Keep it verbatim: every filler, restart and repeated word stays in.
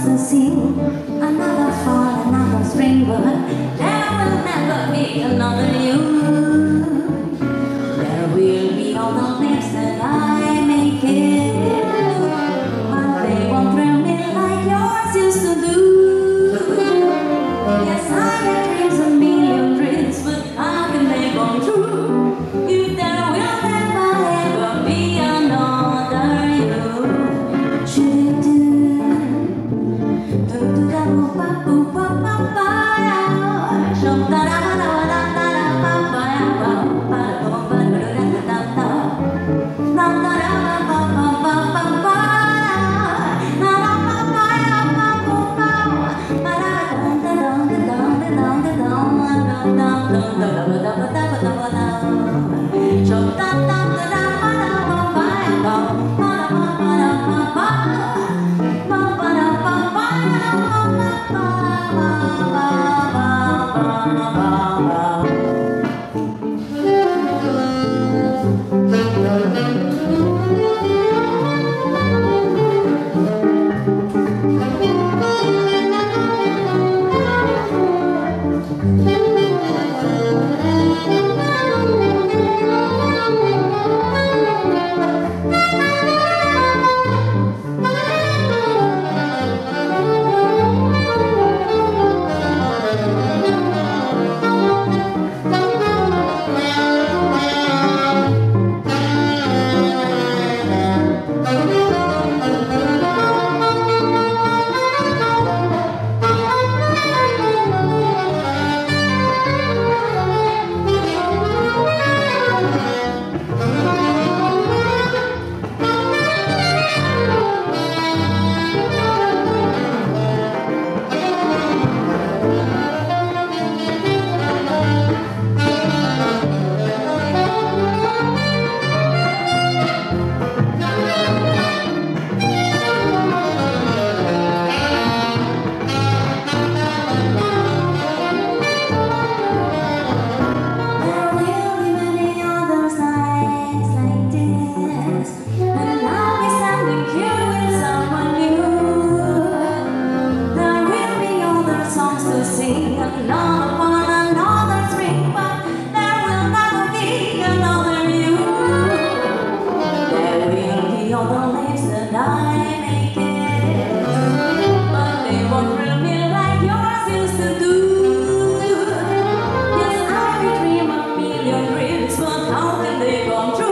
to sing another fall, another spring, but there will never be another you. There will be all the lips that I make it, but they won't thrill me like yours used to do. Yes, I have dreams, a million dreams, but how can they come true if there will never ever be another you? Should do. How can they come true?